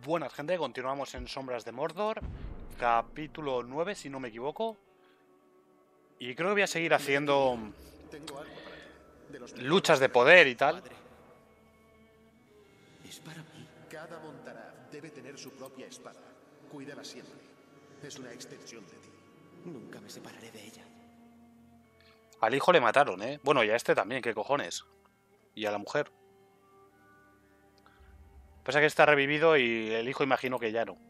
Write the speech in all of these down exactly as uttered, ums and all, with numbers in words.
Buenas, gente, continuamos en Sombras de Mordor, capítulo nueve, si no me equivoco. Y creo que voy a seguir haciendo luchas de poder y tal. Es para mí. Cada Montaraz debe tener su propia espada. Cuídala siempre. Es una extensión de ti. Nunca me separaré de ella. Al hijo le mataron, ¿eh? Bueno, y a este también, ¿qué cojones? Y a la mujer. Pasa que está revivido y el hijo imagino que ya no.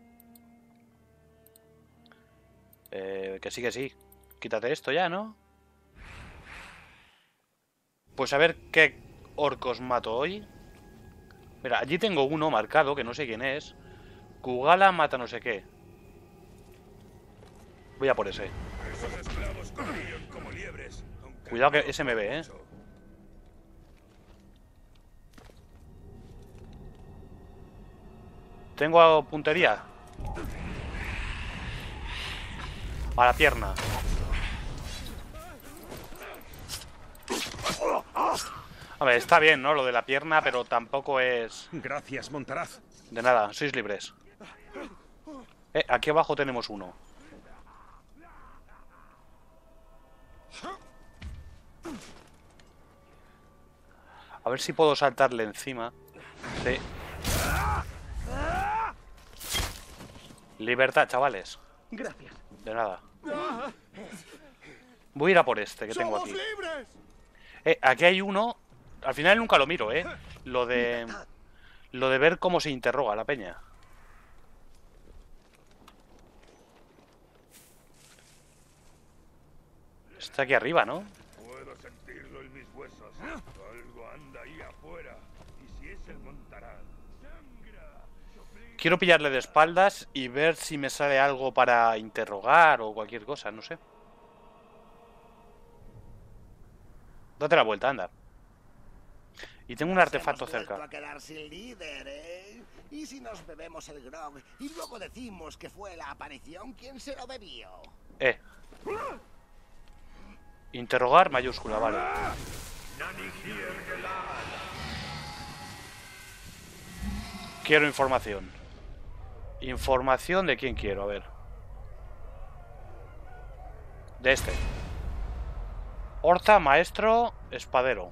Eh, que sí, que sí. Quítate esto ya, ¿no? Pues a ver qué orcos mato hoy. Mira, allí tengo uno marcado, que no sé quién es. Kugala mata no sé qué. Voy a por ese. Esos esclavos corrían como liebres. Cuidado que ese me ve, ¿eh? Tengo puntería. A la pierna. A ver, está bien, ¿no? Lo de la pierna, pero tampoco es... Gracias, Montaraz. De nada, sois libres. Eh, aquí abajo tenemos uno. A ver si puedo saltarle encima. Sí. Libertad, chavales. Gracias. De nada. Voy a ir a por este que tengo aquí. Eh, aquí hay uno. Al final nunca lo miro, eh. Lo de... Lo de ver cómo se interroga la peña. Está aquí arriba, ¿no? Puedo sentirlo en mis huesos. Algo anda ahí afuera. Y si es el Montaraz. Quiero pillarle de espaldas y ver si me sale algo para interrogar o cualquier cosa, no sé. Date la vuelta, anda. Y tengo un artefacto cerca. A quedar sin líder, ¿eh? ¿Y si nos bebemos el grog y luego decimos que fue la aparición quien se lo bebió? Eh. Interrogar mayúscula, vale. Quiero información. Información de quién quiero, a ver. De este. Horta, maestro, espadero.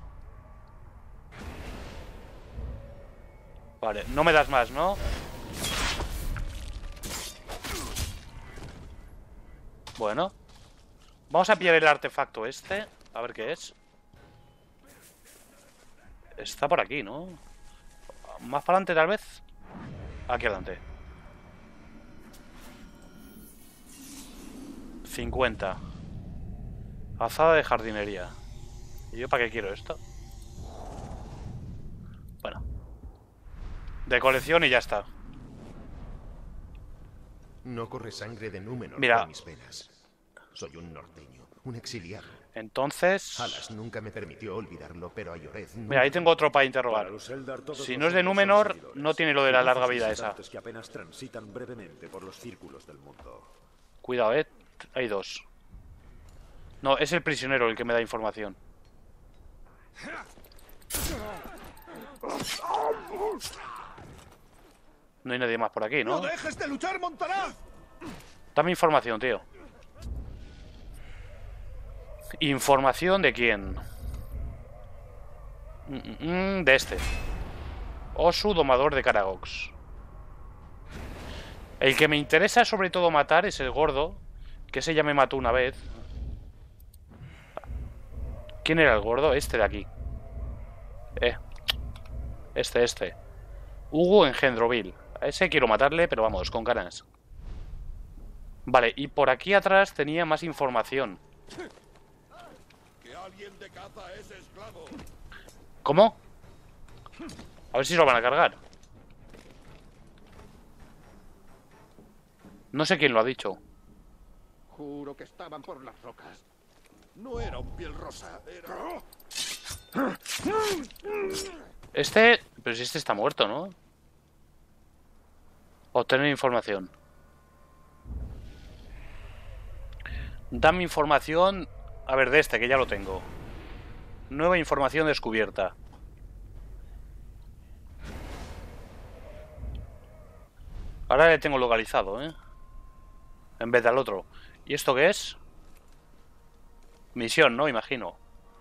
Vale, no me das más, ¿no? Bueno. Vamos a pillar el artefacto este. A ver qué es. Está por aquí, ¿no? Más para adelante, tal vez. Aquí adelante. cincuenta. Azada de jardinería. ¿Y yo para qué quiero esto? Bueno. De colección y ya está. No corre sangre de Númenor Mira. por mis venas. Soy un norteño, un exiliado. Entonces... Halas nunca me permitió olvidarlo, pero a Llored nunca. Mira, ahí tengo otro para interrogar. Para los Eldar, todos Si los no es de hombres Númenor, son seguidores. no tiene lo de la larga Pocos vida esa. visitantes que apenas transitan brevemente por los círculos del mundo. Cuidado, eh. Hay dos. No, es el prisionero el que me da información. No hay nadie más por aquí, ¿no? ¡No dejes de luchar, Montaraz! Dame información, tío. ¿Información de quién? Mm, mm, mm, de este. Osu, domador de Caragox. El que me interesa sobre todo matar es el gordo, que ese ya me mató una vez. ¿Quién era el gordo? Este de aquí. Eh. Este, este. Hugo Engendrovil. A ese quiero matarle, pero vamos, con ganas. Vale, y por aquí atrás tenía más información. Que alguien de caza a ese esclavo. ¿Cómo? A ver si lo van a cargar. No sé quién lo ha dicho. Juro que estaban por las rocas. No era un piel rosa, era... Este... Pero si este está muerto, ¿no? Obtener información. Dame información... A ver, de este, que ya lo tengo. Nueva información descubierta. Ahora le tengo localizado, ¿eh? En vez del otro. ¿Y esto qué es? Misión, ¿no? Imagino.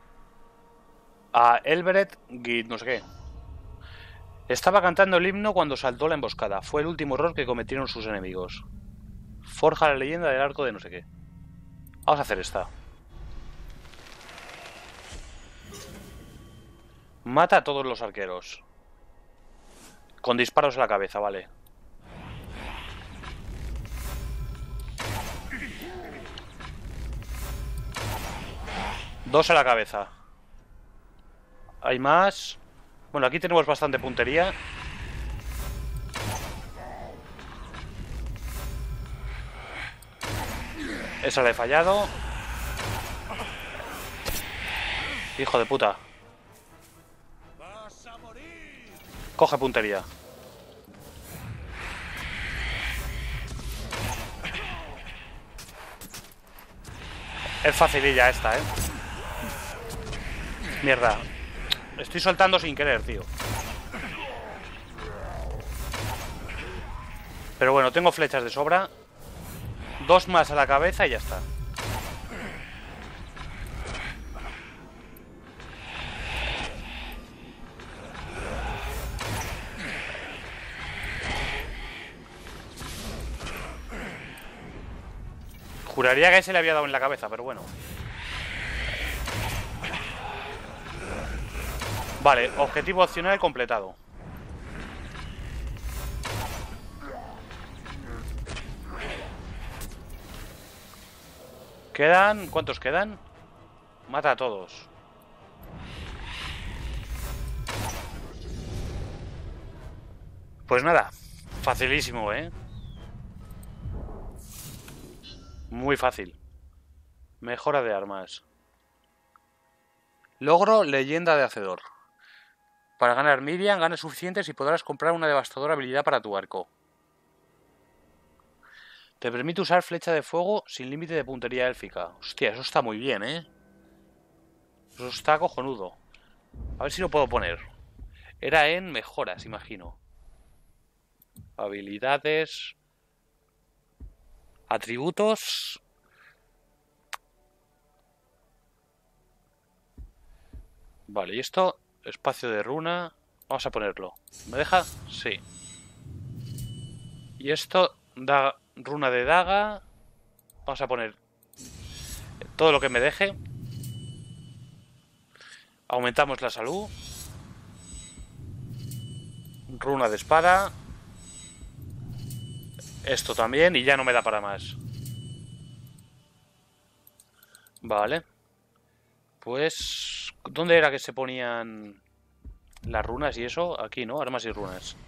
A Elberet Git, no sé qué. Estaba cantando el himno cuando saltó la emboscada. Fue el último error que cometieron sus enemigos. Forja la leyenda del arco de no sé qué. Vamos a hacer esta. Mata a todos los arqueros. Con disparos a la cabeza, vale. Dos a la cabeza. Hay más. Bueno, aquí tenemos bastante puntería. Esa la he fallado. Hijo de puta. Coge puntería. Es facililla esta, eh. Mierda. Estoy soltando sin querer, tío. Pero bueno, tengo flechas de sobra. Dos más a la cabeza y ya está. Juraría que ese le había dado en la cabeza, pero bueno. Vale, objetivo opcional completado. Quedan... ¿Cuántos quedan? Mata a todos. Pues nada, facilísimo, ¿eh? Muy fácil. Mejora de armas. Logro leyenda de hacedor. Para ganar Miriam, ganas suficientes y podrás comprar una devastadora habilidad para tu arco. Te permite usar flecha de fuego sin límite de puntería élfica. Hostia, eso está muy bien, ¿eh? Eso está cojonudo. A ver si lo puedo poner. Era en mejoras, imagino. Habilidades. Atributos. Vale, y esto... Espacio de runa. Vamos a ponerlo. ¿Me deja? Sí. Y esto da runa de daga. Vamos a poner todo lo que me deje. Aumentamos la salud. Runa de espada. Esto también. Y ya no me da para más. Vale. Pues... ¿Dónde era que se ponían las runas y eso? Aquí, ¿no? Armas y runas.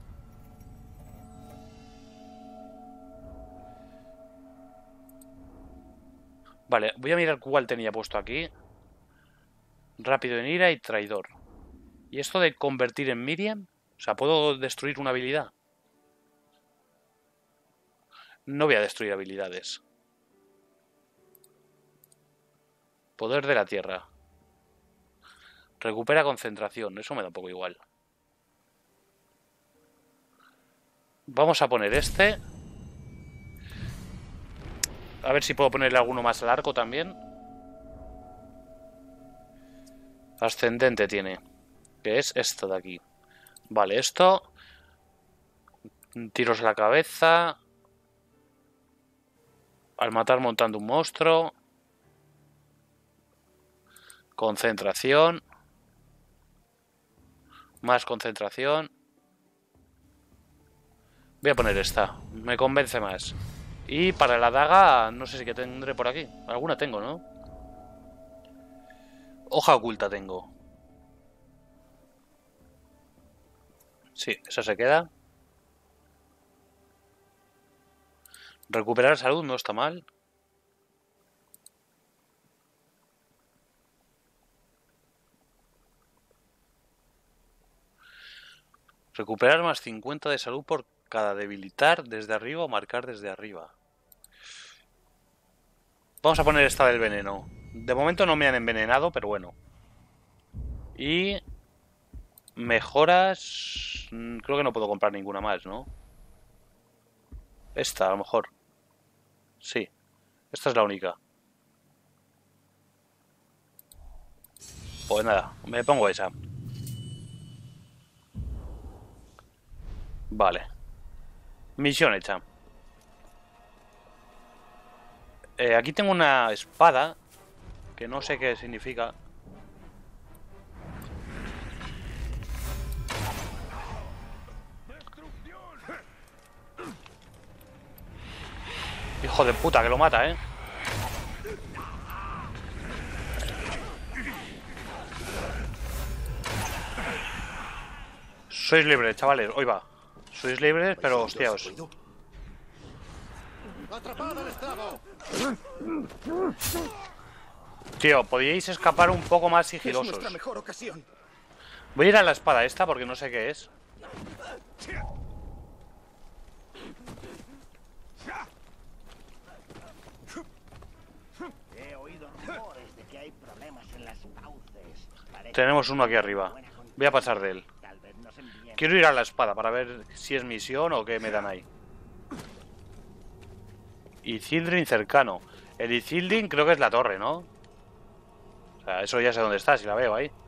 Vale, voy a mirar cuál tenía puesto aquí. Rápido en ira y traidor. ¿Y esto de convertir en Miriam? O sea, ¿puedo destruir una habilidad? No voy a destruir habilidades. Poder de la tierra. Recupera concentración. Eso me da un poco igual. Vamos a poner este. A ver si puedo ponerle alguno más al arco también. Ascendente tiene. Que es esto de aquí. Vale, esto. Tiros a la cabeza. Al matar montando un monstruo. Concentración. Más concentración. Voy a poner esta. Me convence más. Y para la daga, no sé si que tendré por aquí. Alguna tengo, ¿no? Hoja oculta tengo. Sí, esa se queda. Recuperar salud no está mal. Recuperar más cincuenta de salud por cada debilitar desde arriba o marcar desde arriba. Vamos a poner esta del veneno. De momento no me han envenenado, pero bueno. Y... mejoras... Creo que no puedo comprar ninguna más, ¿no? Esta, a lo mejor. Sí. Esta es la única. Pues nada, me pongo esa. Vale. Misión hecha. Eh, aquí tengo una espada que no sé qué significa. Hijo de puta, que lo mata, ¿eh? Sois libres, chavales. Hoy va. Sois libres, pero hostiaos. ¡Atrapad al esclavo! Tío, podíais escapar un poco más Es sigilosos. nuestra mejor ocasión. Voy a ir a la espada esta porque no sé qué es. He oído rumores de que hay problemas en las fauces. Parece Tenemos uno aquí arriba. Voy a pasar de él. Tal vez nos envíen. Quiero ir a la espada para ver si es misión o qué me dan ahí. Ithildrin cercano. El Ithildrin creo que es la torre, ¿no? O sea, eso ya sé dónde está, si la veo ahí.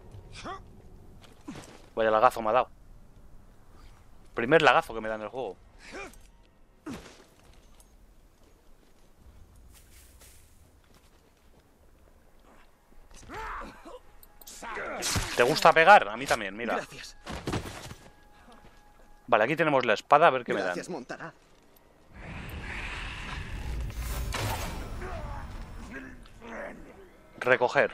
Vaya lagazo me ha dado. Primer lagazo que me da en el juego. ¿Te gusta pegar? A mí también, mira. Gracias. Vale, aquí tenemos la espada, a ver qué Gracias, me dan. Montaraz. Recoger.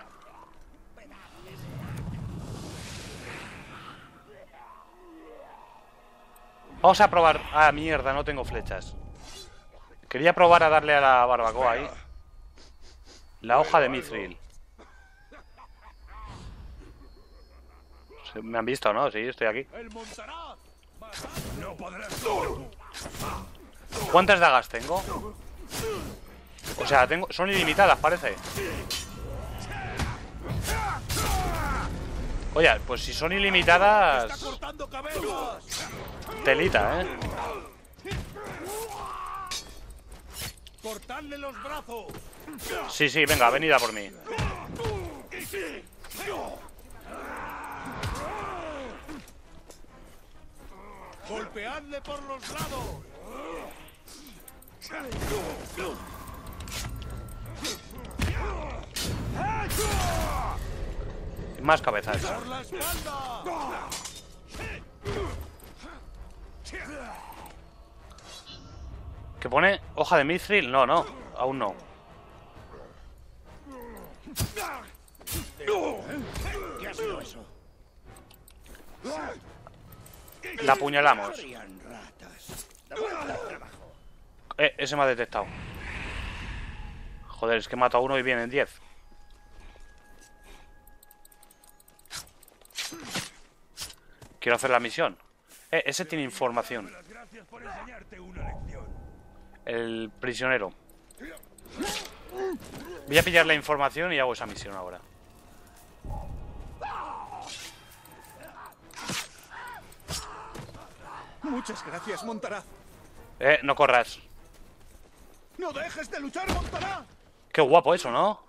Vamos a probar... Ah, mierda, no tengo flechas. Quería probar a darle a la barbacoa ahí. La hoja de mithril. Me han visto, ¿no? Sí, estoy aquí. ¡El Montaraz! ¡No podrás solo! ¿Cuántas dagas tengo? O sea, tengo... son ilimitadas, parece. Oye, pues si son ilimitadas... ¡Está cortando cabezas! Telita, ¿eh? ¡Cortadle los brazos! Sí, sí, venga, venid a por mí. ¡Golpeadle por los lados! Más cabezas. ¡Por la espalda! ¿Qué pone? ¿Hoja de mithril? No, no, aún no. ¿Qué ha sido eso? La apuñalamos. Corrían ratas. De vuelta al trabajo. Eh, ese me ha detectado. Joder, es que mato a uno y vienen diez. Quiero hacer la misión. Eh, ese tiene información. Las gracias por enseñarte una lección. El prisionero. Voy a pillar la información y hago esa misión ahora. Muchas gracias, Montaraz. Eh, no corras. ¡No dejes de luchar, Montaraz! Qué guapo eso, ¿no?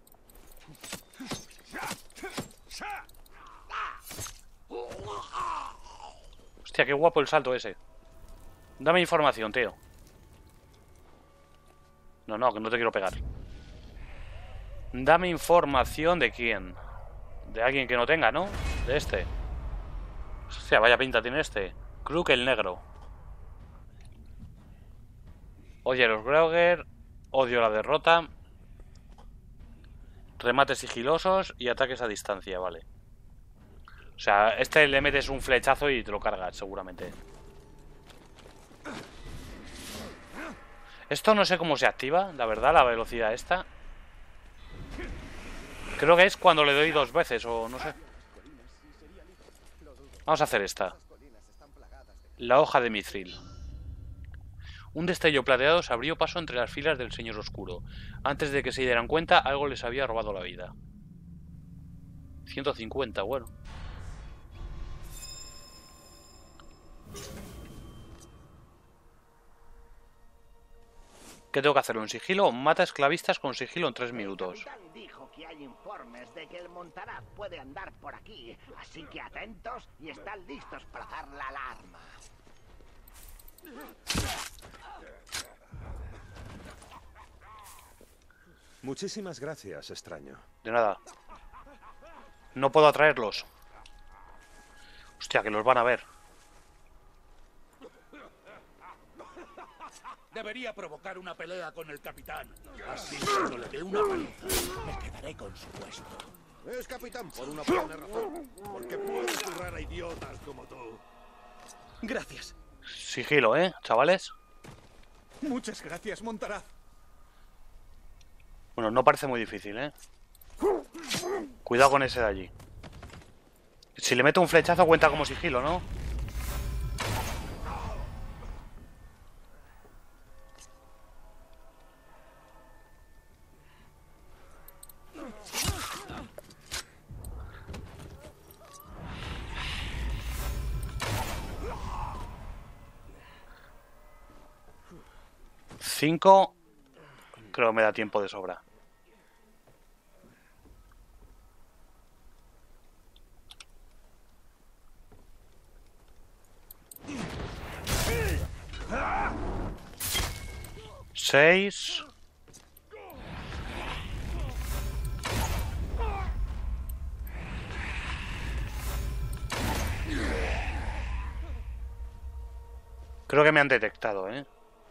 Hostia, qué guapo el salto ese. Dame información, tío. No, no, que no te quiero pegar. Dame información de quién. De alguien que no tenga, ¿no? De este. Hostia, vaya pinta tiene este. Kruk el negro. Oye, los Grauger. Odio la derrota. Remates sigilosos y ataques a distancia, vale. O sea, este le metes un flechazo y te lo cargas, seguramente. Esto no sé cómo se activa, la verdad, la velocidad esta. Creo que es cuando le doy dos veces, o no sé. Vamos a hacer esta. La hoja de mithril. Un destello plateado se abrió paso entre las filas del Señor Oscuro. Antes de que se dieran cuenta, algo les había robado la vida. ciento cincuenta, bueno. ¿Qué tengo que hacer? ¿Un sigilo? Mata esclavistas con sigilo en tres minutos. El capitán dijo que hay informes de que el Montaraz puede andar por aquí, así que atentos y están listos para dar la alarma. Muchísimas gracias, extraño. De nada. No puedo atraerlos. Hostia, que los van a ver. Debería provocar una pelea con el capitán. Así cuando le dé una paliza, me quedaré con su puesto. Es capitán por una buena razón. Porque puede currar a idiotas como tú. Gracias. Sigilo, ¿eh, chavales? Muchas gracias, Montaraz. Bueno, no parece muy difícil, ¿eh? Cuidado con ese de allí. Si le meto un flechazo cuenta como sigilo, ¿no? Cinco. Creo que me da tiempo de sobra. Seis. Creo que me han detectado, ¿eh?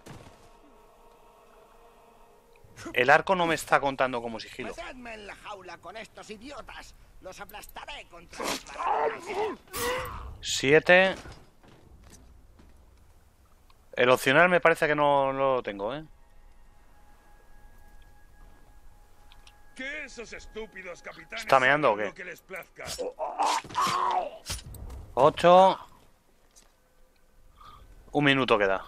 El arco no me está contando como sigilo. Metedme en la jaula con estos idiotas. Los aplastaré contra las barracas. Siete. El opcional me parece que no, no lo tengo, ¿eh? Que esos estúpidos capitanes ¿Está meando o hagan qué? lo que les plazca. Ocho. Un minuto queda.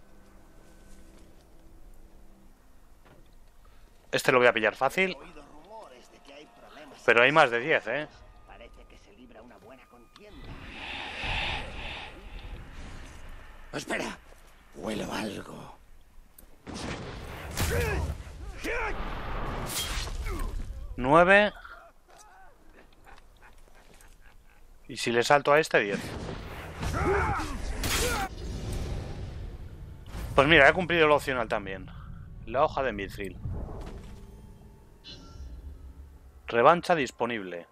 Este lo voy a pillar fácil. He oído rumores de que hay problemas. Pero hay más de diez, ¿eh? Parece que se libra una buena contienda. Espera, huelo algo. Nueve. Y si le salto a este, diez. Pues mira, he cumplido el opcional también. La hoja de Mithril. Revancha disponible.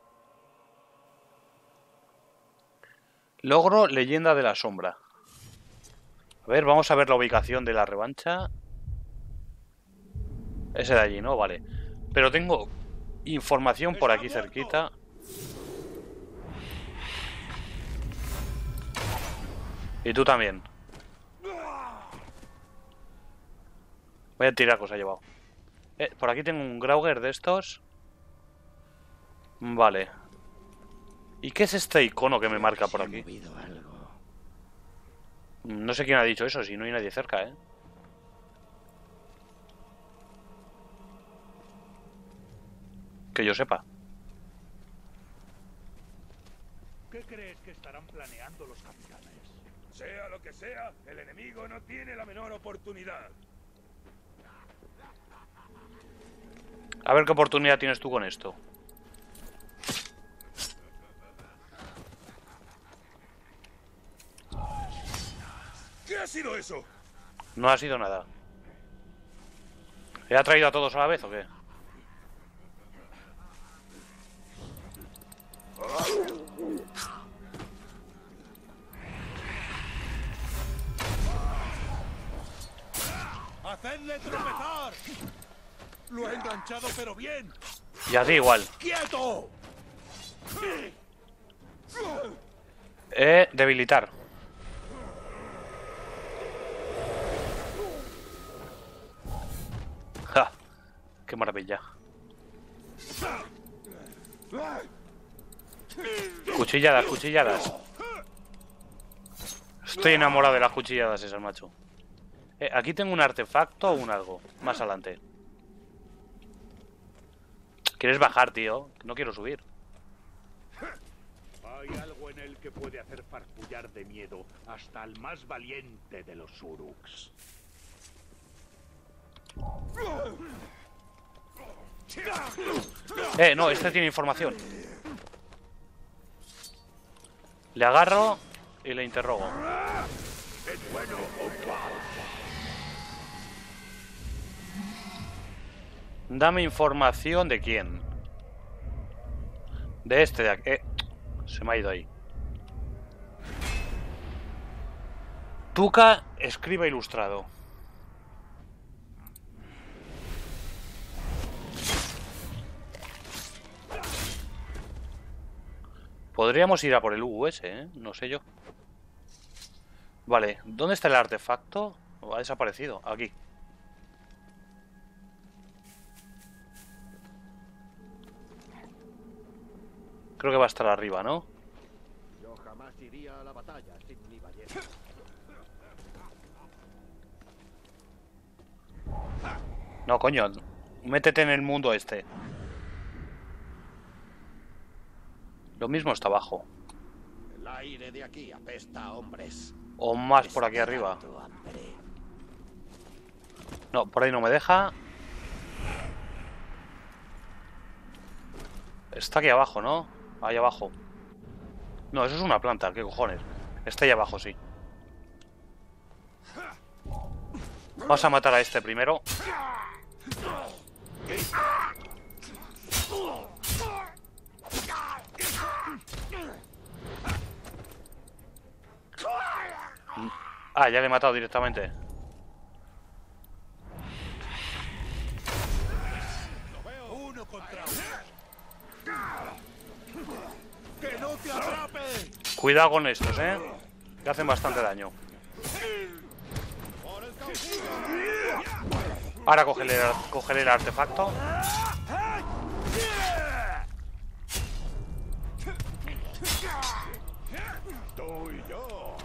Logro Leyenda de la Sombra. A ver, vamos a ver la ubicación de la revancha. Ese de allí, ¿no? Vale. Pero tengo información por aquí cerquita. Y tú también. Voy a tirar que os ha llevado. Eh, por aquí tengo un Grauger de estos. Vale. ¿Y qué es este icono que me marca por aquí? No sé quién ha dicho eso, si no hay nadie cerca, ¿eh? Que yo sepa. ¿Qué crees que estarán planeando los capitanes? Sea lo que sea, el enemigo no tiene la menor oportunidad. A ver qué oportunidad tienes tú con esto. ¿Qué ha sido eso? No ha sido nada. ¿Le ha traído a todos a la vez o qué? ¡Hacedle tropezar! Lo he enganchado, pero bien. Y así igual. ¡Quieto! Eh, debilitar. ¡Ja! ¡Qué maravilla! Cuchilladas, cuchilladas. Estoy enamorado de las cuchilladas esas, macho. Eh, aquí tengo un artefacto o un algo. Más adelante. ¿Quieres bajar, tío? No quiero subir. Hay algo en él que puede hacer farfullar de miedo hasta al más valiente de los Uruks. Eh, no, este tiene información. Le agarro y le interrogo. Dame información de quién. De este de aquí. Eh, se me ha ido ahí. Tuca escriba ilustrado. Podríamos ir a por el U S, ¿eh? No sé yo. Vale, ¿dónde está el artefacto? Ha desaparecido, aquí. Creo que va a estar arriba, ¿no? Yo jamás iría a la batalla sin mi ballesta. No, coño. Métete en el mundo este. Lo mismo está abajo. El aire de aquí apesta a hombres. O más por aquí arriba. No, por ahí no me deja. Está aquí abajo, ¿no? Ahí abajo. No, eso es una planta, ¿qué cojones? Está ahí abajo, sí. Vamos a matar a este primero. Ah, ya le he matado directamente. Uno contra uno. ¡Que no te atrape! Cuidado con estos, ¿eh? Que hacen bastante daño. Ahora cogeré el, cogeré el artefacto. Tú y yo,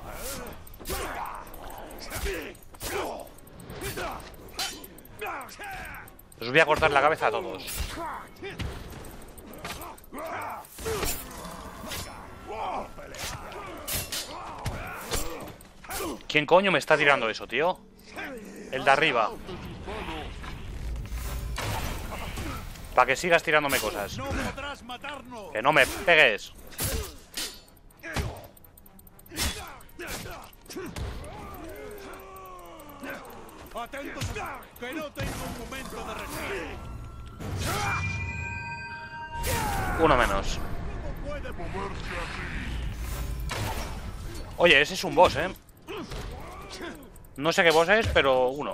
Os voy a cortar la cabeza a todos. ¿Quién coño me está tirando eso, tío? El de arriba. Para que sigas tirándome cosas. no podrás matarnos. Que no me pegues. Atentos, que no tengo un momento de respiro. Uno menos. ¿Cómo puede moverse así? Oye, ese es un boss, ¿eh? No sé qué boss es, pero uno.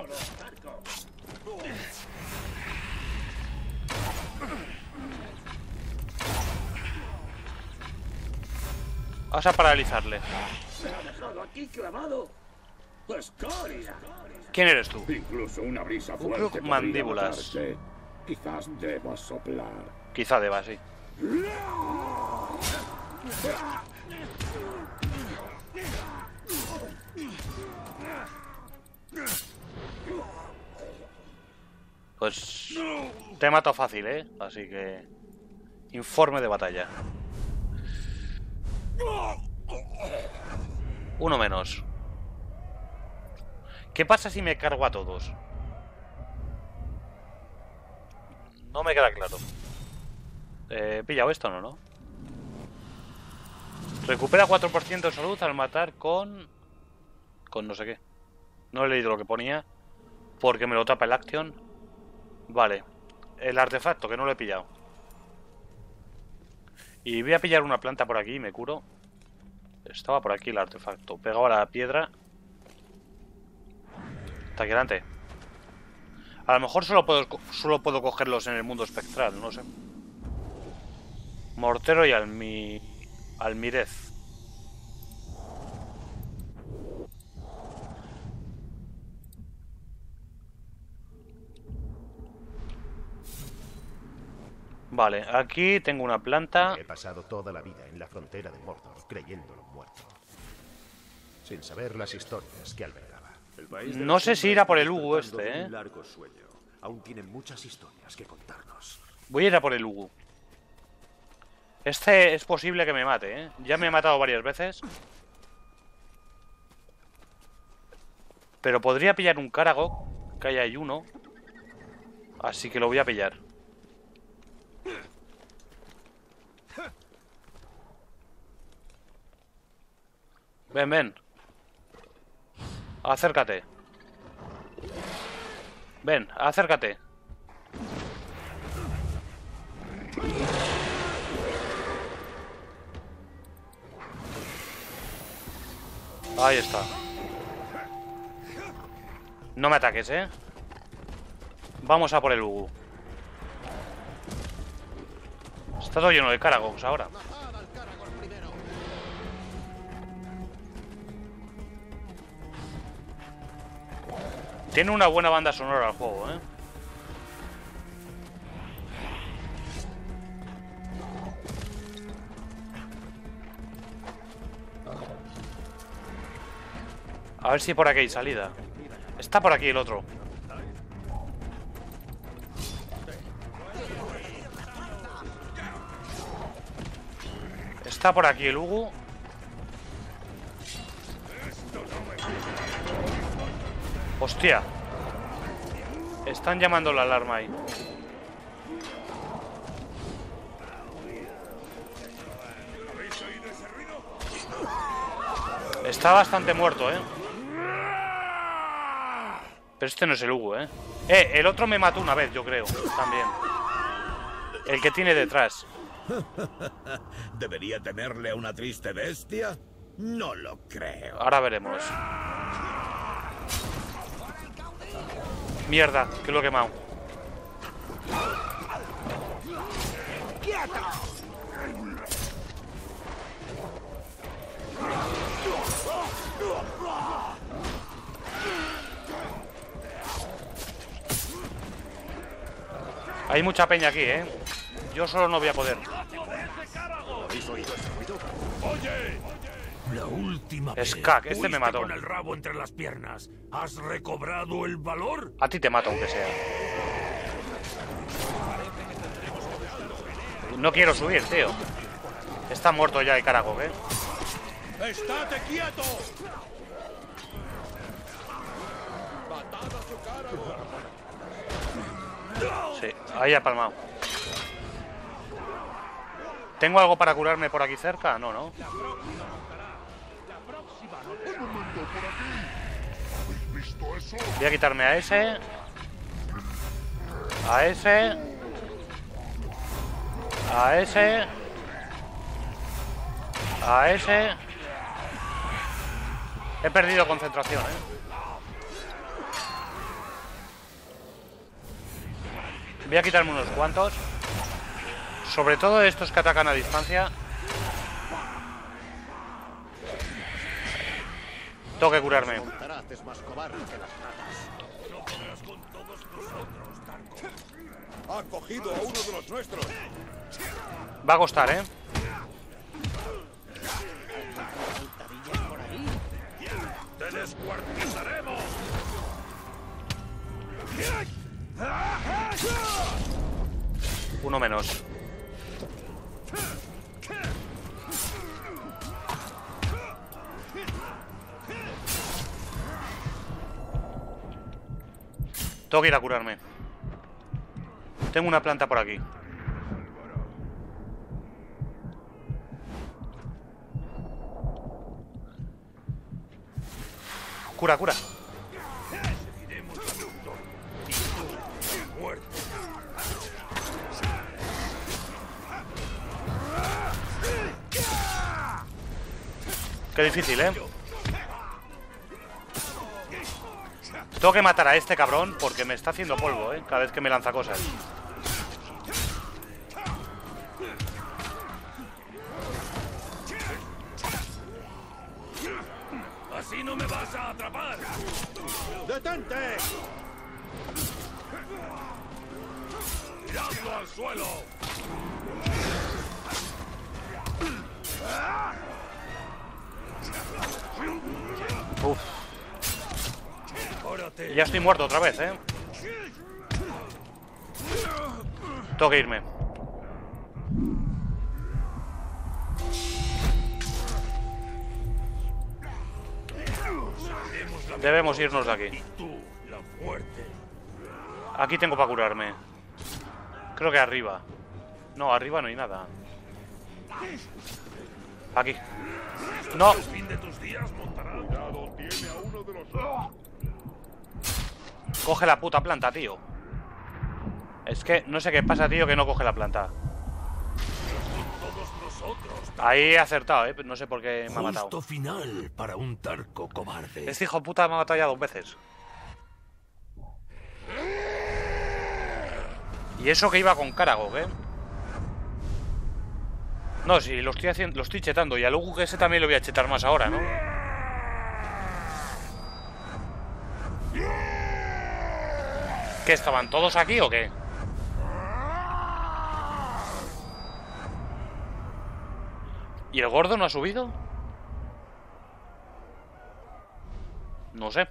Vas a paralizarle. Aquí clavado. ¡Escoria! ¿Quién eres tú? Incluso una brisa Ucruk fuerte podría mandíbulas. matarte. Quizás debas soplar. Quizá deba, sí. Pues te mato fácil, ¿eh? Así que... Informe de batalla. Uno menos. ¿Qué pasa si me cargo a todos? No me queda claro. Eh, ¿He pillado esto o no, no? Recupera cuatro por ciento de salud al matar con... Con no sé qué. No he leído lo que ponía. Porque me lo tapa el Action. Vale. El artefacto, que no lo he pillado. Y voy a pillar una planta por aquí y me curo. Estaba por aquí el artefacto. Pegado a la piedra. Está aquí delante. A lo mejor solo puedo, solo puedo cogerlos en el mundo espectral, no sé. Mortero y almi... almirez. Vale, aquí tengo una planta. He pasado toda la vida en la frontera de Mordor creyéndolo muerto, sin saber las historias que albergaba. El país de No las sé si sombras ir a por el está Hugo despertando este, de ¿eh? un largo sueño. Aún tiene muchas historias que contarnos. Voy a ir a por el Hugo. Este es posible que me mate, ¿eh? Ya me he matado varias veces. Pero podría pillar un Karagok, que ahí hay uno. Así que lo voy a pillar. Ven, ven. Acércate. Ven, acércate. Ahí está. No me ataques, ¿eh? Vamos a por el Ugu. Está todo lleno de Caragogs ahora. Tiene una buena banda sonora el juego, ¿eh? A ver si por aquí hay salida. Está por aquí el otro. Está por aquí el Ugu. Hostia. Están llamando la alarma ahí. Está bastante muerto, ¿eh? Pero este no es el Ugu, ¿eh? Eh, el otro me mató una vez, yo creo. También. El que tiene detrás. ¿Debería temerle a una triste bestia? No lo creo. Ahora veremos. Mierda, que lo he quemado. Hay mucha peña aquí, ¿eh? Yo solo no voy a poder. ¿Habéis oído ese ruido? Oye, la última vez Skak, este me mató. con el rabo entre las piernas. ¿Has recobrado el valor? A ti te mato, aunque sea. No quiero subir, tío. Está muerto ya el Caragog, ¿eh? ¡Estate quieto! Sí, ahí ha palmado. ¿Tengo algo para curarme por aquí cerca? No, no. Voy a quitarme a ese. A ese. A ese. A ese. He perdido concentración, ¿eh? Voy a quitarme unos cuantos. Sobre todo estos que atacan a distancia. Tengo que curarme. Ha cogido a uno de los nuestros. Va a costar, ¿eh? ¡Te descuartizaremos! Uno menos. Tengo que ir a curarme. Tengo una planta por aquí. Cura, cura. Qué difícil, ¿eh? Tengo que matar a este cabrón porque me está haciendo polvo, ¿eh? Cada vez que me lanza cosas. Así no me vas a atrapar. ¡Detente! ¡Tiradlo al suelo! Uf. Ya estoy muerto otra vez, ¿eh? Tengo que irme. Debemos irnos de aquí. Aquí tengo para curarme. Creo que arriba. No, arriba no hay nada. Aquí. No. Coge la puta planta, tío. Es que no sé qué pasa, tío, que no coge la planta. Ahí he acertado, eh. No sé por qué me ha matado. Justo final para un terco cobarde. Este hijo de puta me ha matado ya dos veces. Y eso que iba con Karagog, eh. No, sí, lo estoy haciendo, lo estoy chetando. Y al Ugu que ese también lo voy a chetar más ahora, ¿no? ¿Qué, estaban todos aquí o qué? ¿Y el gordo no ha subido? No sé.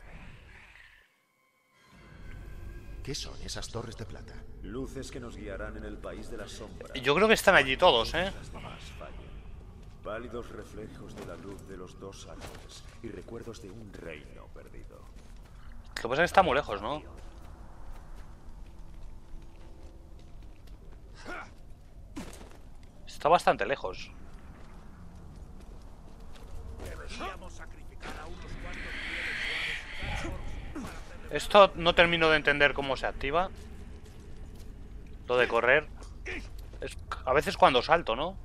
¿Qué son esas torres de plata? Luces que nos guiarán en el país de las sombras. Yo creo que están allí todos, ¿eh? Las demás fallen. Pálidos reflejos de la luz de los dos árboles y recuerdos de un reino perdido. Lo que pasa es que está muy lejos, ¿no? Está bastante lejos. Esto no termino de entender cómo se activa. Lo de correr. Es a veces cuando salto, ¿no?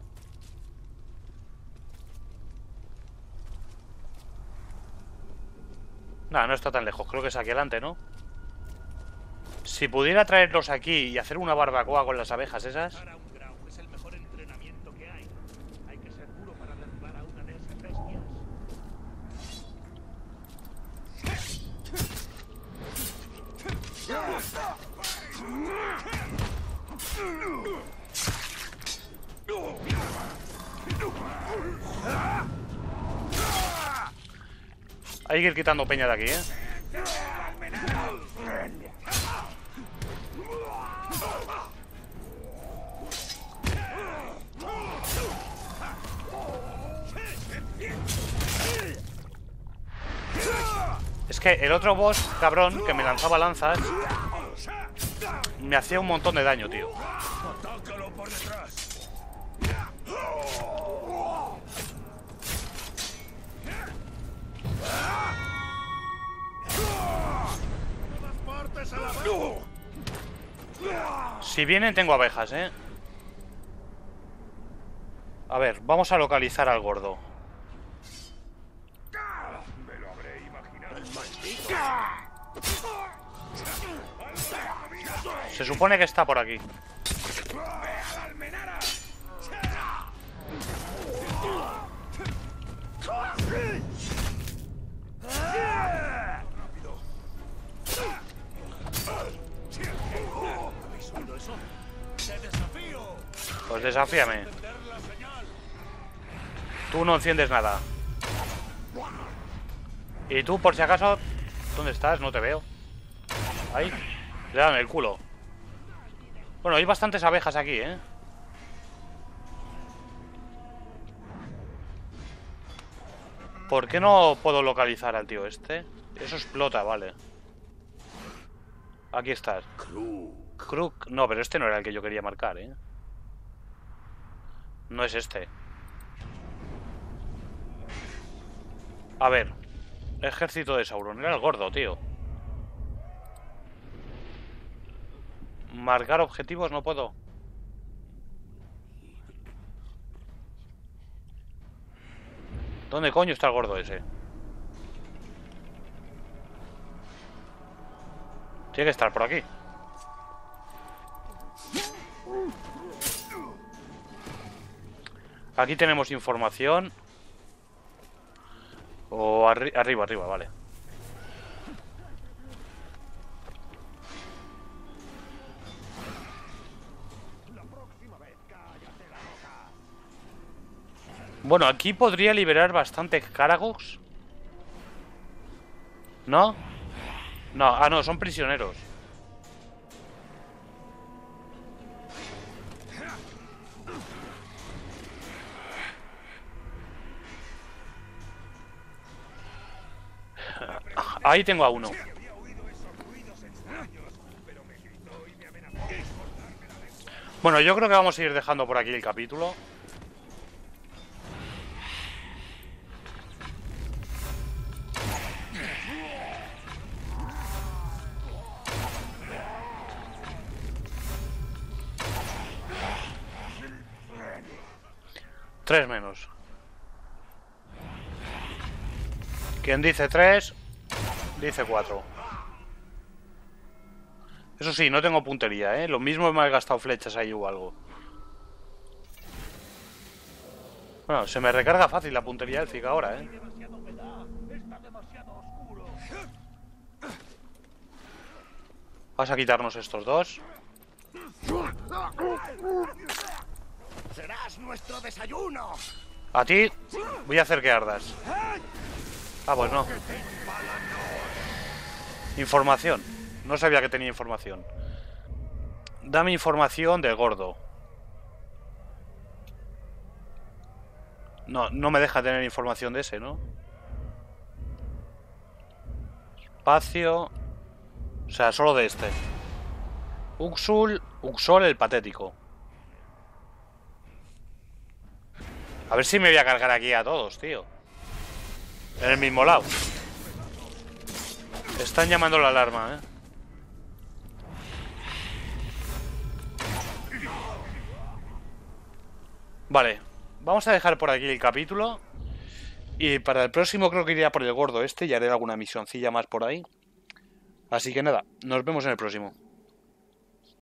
Nada, no está tan lejos. Creo que es aquí adelante, ¿no? Si pudiera traerlos aquí y hacer una barbacoa con las abejas esas. Es el mejor entrenamiento que hay. Hay que ser duro para derribar a una de esas bestias. Hay que ir quitando peña de aquí, ¿eh? Es que el otro boss, cabrón, que me lanzaba lanzas, me hacía un montón de daño, tío. Atácalo por detrás. Si vienen, tengo abejas, ¿eh? A ver, vamos a localizar al gordo. Me lo habré imaginado. Se supone que está por aquí. Pues desafíame. Tú no enciendes nada. Y tú, por si acaso, ¿dónde estás? No te veo. Ahí. Le dan el culo. Bueno, hay bastantes abejas aquí, ¿eh? ¿Por qué no puedo localizar al tío este? Eso explota, vale. Aquí estás. Kruk. No, pero este no era el que yo quería marcar, ¿eh? No es este. A ver. Ejército de Sauron. Era el gordo, tío. Marcar objetivos no puedo. ¿Dónde coño está el gordo ese? Tiene que estar por aquí. Aquí tenemos información. O arri arriba, arriba, vale. Bueno, aquí podría liberar bastantes Karagogs. ¿No? No, ah, no, son prisioneros. Ahí tengo a uno. Bueno, yo creo que vamos a ir dejando por aquí el capítulo. Tres menos. Quien dice tres, dice cuatro. Eso sí, no tengo puntería, ¿eh? Lo mismo me he gastado flechas ahí o algo. Bueno, se me recarga fácil la puntería élfica ahora, ¿eh? Vamos a quitarnos estos dos. Serás nuestro desayuno. A ti voy a hacer que ardas. Ah, pues no. Información. No sabía que tenía información. Dame información del gordo. No, no me deja tener información de ese, ¿no? Espacio. O sea, solo de este. Uxul, Uxol el patético. A ver si me voy a cargar aquí a todos, tío. En el mismo lado. Están llamando la alarma, ¿eh? Vale. Vamos a dejar por aquí el capítulo. Y para el próximo creo que iría por el gordo este y haré alguna misioncilla más por ahí. Así que nada, nos vemos en el próximo.